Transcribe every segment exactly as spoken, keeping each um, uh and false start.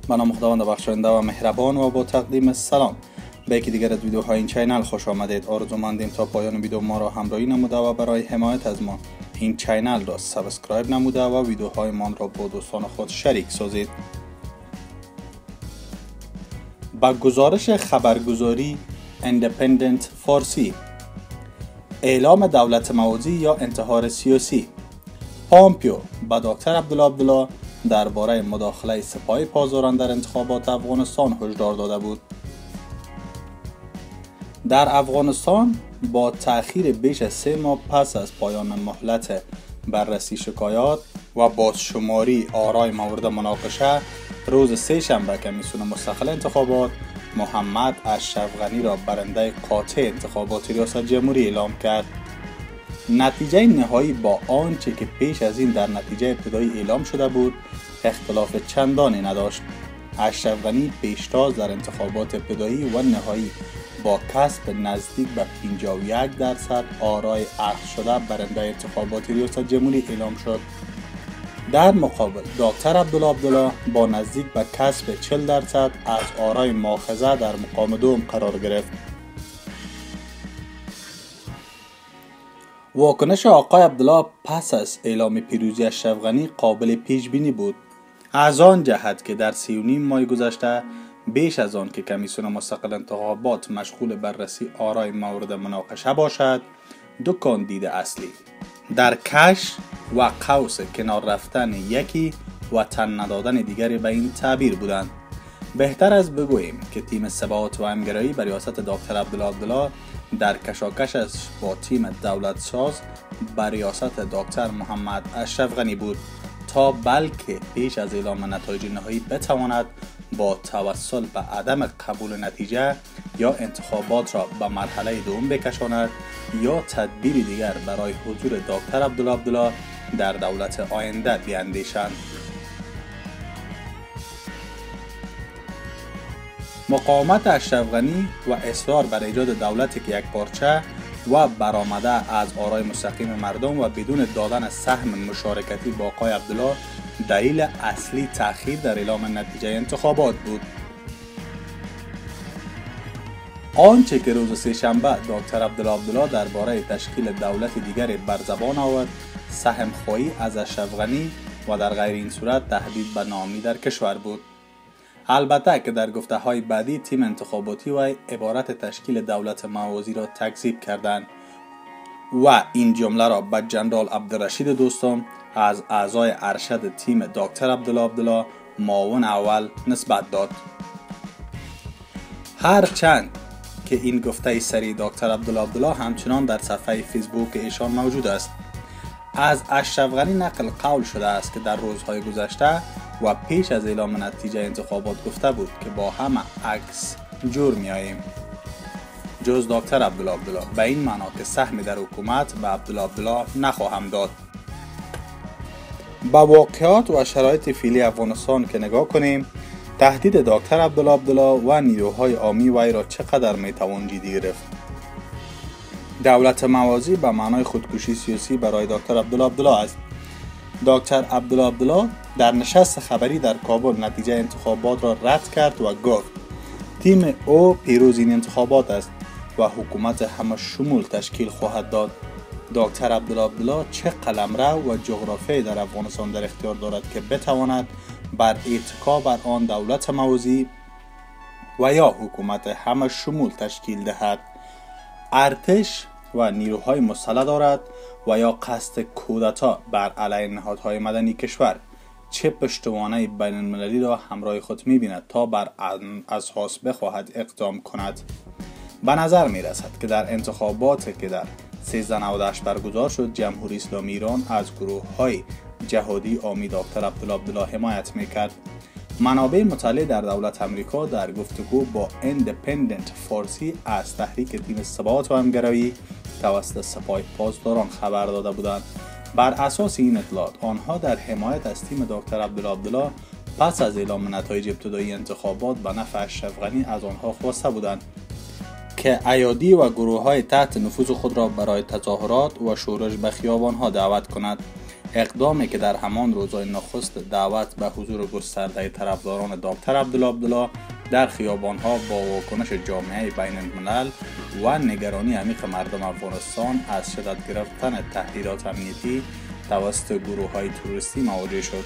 به نام خداوند بخشاینده و مهربان و با تقدیم سلام به یکی دیگر از ویدیوهای این چینل خوش آمدید. آرزومندیم تا پایان ویدیو ما را همراهی نموده و برای حمایت از ما این چینل را سابسکرایب نموده و ویدیوهای ما را با دوستان خود شریک سازید. با گزارش خبرگزاری ایندیپندنت فارسی، اعلام دولت موازی یا انتحار سیاسی، پامپیو به دکتر عبدالله عبدالله درباره مداخله سپاه پاسداران در انتخابات افغانستان هشدار داده بود. در افغانستان با تأخیر بیش از سه ماه پس از پایان مهلت بررسی شکایات و بازشماری آرای مورد مناقشه، روز سه شنبه کمیسیون مستقل انتخابات محمد اشرف غنی را برنده قاطع انتخابات ریاست جمهوری اعلام کرد. نتیجه نهایی با آنچه که پیش از این در نتیجه ابتدایی اعلام شده بود اختلاف چندانی نداشت. اشرف غنی پیشتاز در انتخابات ابتدایی و نهایی با کسب نزدیک به پنجاه و یک درصد آرای اخذ شده برنده انتخابات ریاست جمهوری اعلام شد. در مقابل دکتر عبدالله عبدالله با نزدیک به کسب چهل درصد از آرای ماخذه در مقام دوم قرار گرفت. واکنش آقای عبدالله پس از اعلام پیروزی اشرف غنی قابل پیش بینی بود، از آن جهت که در سی و نیم ماه گذشته بیش از آن که کمیسیون مستقل انتخابات مشغول بررسی آرای مورد مناقشه باشد، دو کاندید اصلی در کش و قوس کنار رفتن یکی و تن ندادن دیگری به این تعبیر بودند. بهتر از بگوییم که تیم ثبات و همگرایی به ریاست دکتر عبدالله عبدالله در کشاکشش با تیم دولت ساز به ریاست دکتر محمد اشرف غنی بود تا بلکه پیش از اعلام نتایج نهایی بتواند با توسل به عدم قبول نتیجه یا انتخابات را به مرحله دوم بکشاند یا تدبیر دیگر برای حضور دکتر عبدالله عبدالله در دولت آینده بیاندیشند. مقاومت اشرف غنی و اصرار بر ایجاد دولتی که یک پارچه و برآمده از آرای مستقیم مردم و بدون دادن سهم مشارکتی با آقای عبدالله دلیل اصلی تأخیر در اعلام نتیجه انتخابات بود. آنچه که روز سه شنبه دکتر عبدالله عبدالله درباره تشکیل دولت دیگری بر زبان آورد، سهم خواهی از اشرف غنی و در غیر این صورت تهدید به ناامنی در کشور بود. البته که در گفته های بعدی تیم انتخاباتی و عبارت تشکیل دولت موازی را تکذیب کردند و این جمله را به جنرال عبدالرشید دوستم از اعضای ارشد تیم دکتر عبدالله عبدالله معاون اول نسبت داد. هرچند که این گفته سری دکتر عبدالله عبدالله همچنان در صفحه فیسبوک ایشان موجود است. از اشرف غنی نقل قول شده است که در روزهای گذشته و پیش از اعلام نتیجه انتخابات گفته بود که با همه عکس جور میاییم جز دکتر عبدالله عبدالله، به این معنا که سهمی در حکومت به عبدالله عبدالله نخواهم داد. با واقعات و شرایط فعلی افغانستان که نگاه کنیم، تهدید دکتر عبدالله عبدالله و نیروهای عامی وی را چقدر میتوان جدی گرفت؟ دولت موازی به معنای خودکشی سیاسی برای دکتر عبدالله عبدالله است. دکتر عبدالله عبدالله در نشست خبری در کابل نتیجه انتخابات را رد کرد و گفت تیم او پیروز این انتخابات است و حکومت همه شمول تشکیل خواهد داد. دکتر عبدالله عبدالله چه قلمرو و جغرافیایی در افغانستان در اختیار دارد که بتواند بر اتکا بر آن دولت موازی و یا حکومت همه شمول تشکیل دهد؟ ارتش و نیروهای مسلح دارد و یا قصد کودتا بر علیه نهادهای مدنی کشور چه پشتوانه بین المللی را همراه خود می‌بیند تا بر اساس بخواهد اقدام کند؟ به نظر می رسد که در انتخاباتی که در سیزده نود و هشت برگزار شد، جمهوری اسلامی ایران از گروه های جهادی عامی دکتر عبدالله عبدالله حمایت میکرد. منابع مطلع در دولت امریکا در گفتگو با ایندیپندنت فارسی از تحریک تیم ثبات و همگرایی توسط سپاه پاسداران خبر داده بودند. بر اساس این اطلاعات آنها در حمایت از تیم دکتر عبدالله عبدالله پس از اعلام نتایج ابتدایی انتخابات به نفع اشرف غنی از آنها خواسته بودند که ایادی و گروه های تحت نفوذ خود را برای تظاهرات و شورش به خیابان ها دعوت کند. اقدامی که در همان روزهای نخست دعوت به حضور گسترده طرفداران دکتر عبدالله عبدالله در خیابانها با واکنش جامعه بین الملل و نگرانی عمیق مردم افغانستان از شدت گرفتن تهدیدات امنیتی توسط گروه‌های تروریستی مواجه شد.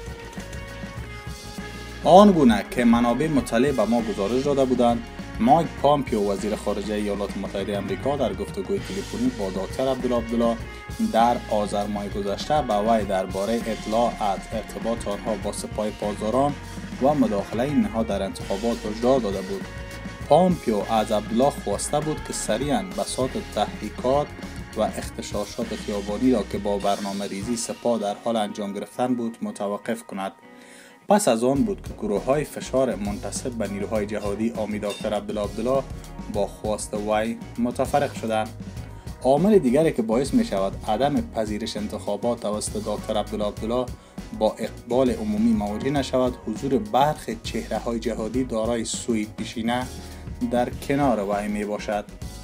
آنگونه که منابع مطلع به ما گزارش داده بودند، مایک پامپیو وزیر خارجه ایالات متحده آمریکا در گفتگوی تلفنی با دکتر عبدالله عبدالله در آذر ماه گذشته به وی درباره اطلاع از ارتباط آنها با سپاه پاسداران و مداخله این نهاد در انتخابات هشدار داده بود. پامپیو از عبدالله خواسته بود که سریعاً بساط تحقیقات و اغتشاشات خیابانی را که با برنامه ریزی سپاه در حال انجام گرفتن بود متوقف کند. پس از آن بود که گروه‌های فشار منتسب به نیروهای جهادی حامی دکتر عبدالله عبدالله با خواست وی متفرق شدند. عامل دیگری که باعث می شود عدم پذیرش انتخابات توسط دکتر عبدالله عبدالله با اقبال عمومی مواجه نشود، حضور برخی چهره‌های جهادی دارای سوی پیشینه در کنار وی می باشد.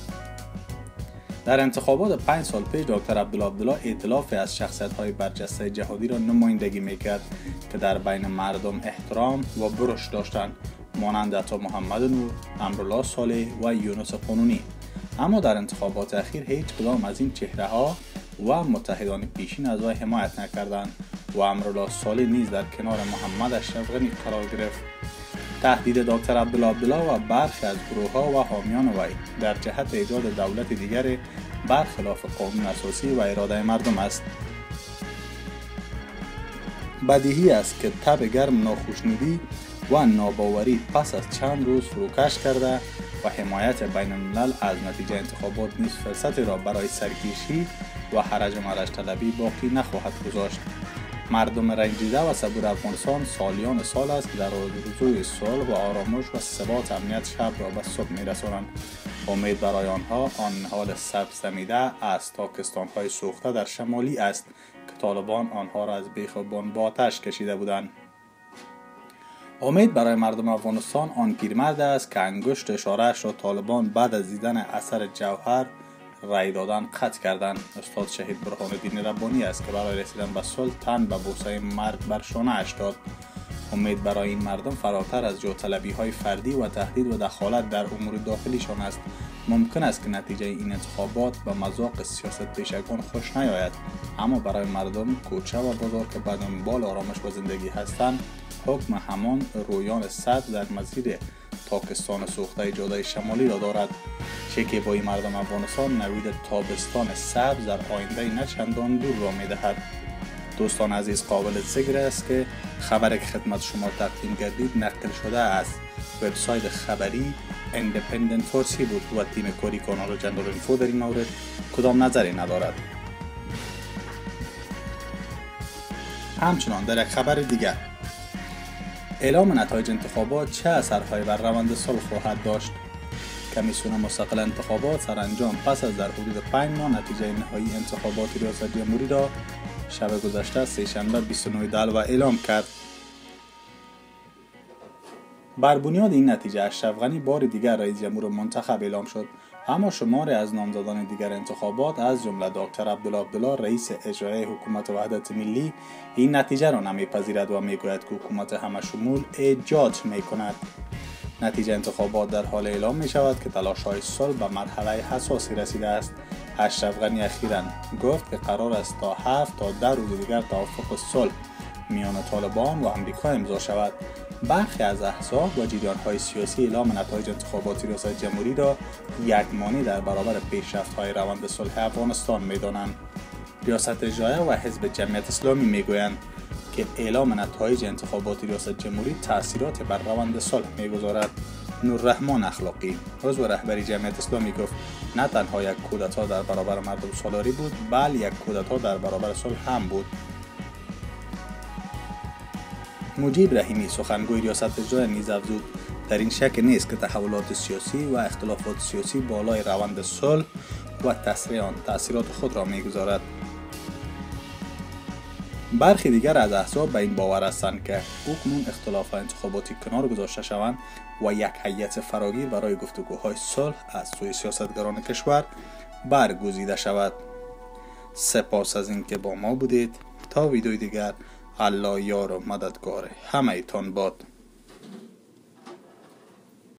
در انتخابات پنج سال پیش دکتر عبدالله عبدالله ائتلافی از شخصیت‌های برجسته جهادی را نمایندگی می‌کرد که در بین مردم احترام و برش داشتند، مانند عطا محمد نور، امرالله صالح و یونس قانونی. اما در انتخابات اخیر هیچ کدام از این چهره‌ها و متحدان پیشین از وی حمایت نکردند و امرالله صالح نیز در کنار محمد اشرف غنی قرار گرفت. تهدید دکتر عبدالله عبدالله و برخی از گروه‌ها و حامیان وی در جهت ایجاد دولت دیگری برخلاف قانون اساسی و اراده مردم است. بدیهی است که تب گرم ناخوشنودی و ناباوری پس از چند روز فروکش کرده و حمایت بین الملل از نتیجه انتخابات نیز فرصتی را برای سرکشی و حرج مرج طلبی باقی نخواهد گذاشت. مردم رنجیده و صبور افغانستان سالیان سال است که در آرزوی صلح و آرامش و ثبات امنیت شب را به صبح می‌رسانند. امید برای آنها آن نهال سبز دمیده از تاکستان‌های سوخته در شمالی است که طالبان آنها را از بیخوبان با آتش کشیده بودند. امید برای مردم افغانستان آن پیرمرد است که انگشت اشاره‌اش را طالبان بعد از دیدن اثر جوهر رای دادن قطع کردند. استاد شهید برهان الدین ربانی است که برای رسیدن به صلح تن به بوسه مرگ بر شانه‌اش داد. امید برای این مردم فراتر از جاه‌طلبی‌های فردی و تهدید و دخالت در امور داخلیشان است. ممکن است که نتیجه این انتخابات به مذاق سیاست پیشگان خوش نیاید، اما برای مردم کوچه و بازار که به دنبال آرامش و زندگی هستند، حکم همان رویان صد در مسیر تاکستان سوخته جاده شمالی را دارد. شکیبایی مردم افغانستان نوید تابستان سبز در آینده نه چندان دور را می‌دهد. دوستان عزیز، قابل ذکر است که خبری که خدمت شما تقدیم گردید نقل شده است. وبسایت خبری ایندیپندنت فارسی بود و تیم کاری کانال جنرال اینفو در این مورد کدام نظری ندارد. همچنان در یک خبر دیگر، اعلام نتایج انتخابات چه اثرهایی بر روند صلح خواهد داشت؟ کمیسیون مستقل انتخابات سرانجام پس از در حدود پنج ماه نتیجه نهایی انتخابات ریاست جمهوری را شب گذشته سه‌شنبه بیست و نه دلو اعلام کرد. بر بنیاد این نتیجه اشرف غنی بار دیگر رئیس جمهور منتخب اعلام شد، اما شماری از نامزدان دیگر انتخابات از جمله دکتر عبدالله عبدالله رئیس اجرایی حکومت وحدت ملی این نتیجه را نمیپذیرد و میگوید که حکومت همه شمول ایجاد میکند. نتیجه انتخابات در حال اعلام می شود که تلاش‌های صلح به مرحله حساسی رسیده است. اشرف غنی اخیراً گفت که قرار است تا هفت تا ده روز دیگر توافق صلح میان طالبان و آمریکا امضا شود. برخی از احزاب و جریان‌های سیاسی اعلام نتایج انتخابات ریاست جمهوری را یک مانع در برابر پیشرفت‌های روند صلح افغانستان می‌دانند. ریاست اجرایی و حزب جمعیت اسلامی می‌گویند که اعلام نتایج انتخابات ریاست جمهوری تأثیرات بر روند صلح می‌گذارد. نوررحمان اخلاقی عضو رهبری جمعیت اسلامی گفت نه تنها یک کودتا در برابر مردم سالاری بود، بل یک کودتا در برابر صلح هم بود. مجیب رحیمی سخنگوی ریاست اجرایی نیز افزود در این شک نیست که تحولات سیاسی و اختلافات سیاسی بالای روند صلح و تسریع آن تأثیرات خود را می‌گذارد. برخی دیگر از احزاب به این باور هستند که اکنون اختلافات انتخاباتی کنار گذاشته شوند و یک هیئت فراگیر برای گفتگوهای صلح از سوی سیاستگران کشور برگزیده شود. سپاس از اینکه با ما بودید. تا ویدیوی دیگر، الله یار و مددگار همه تان باد.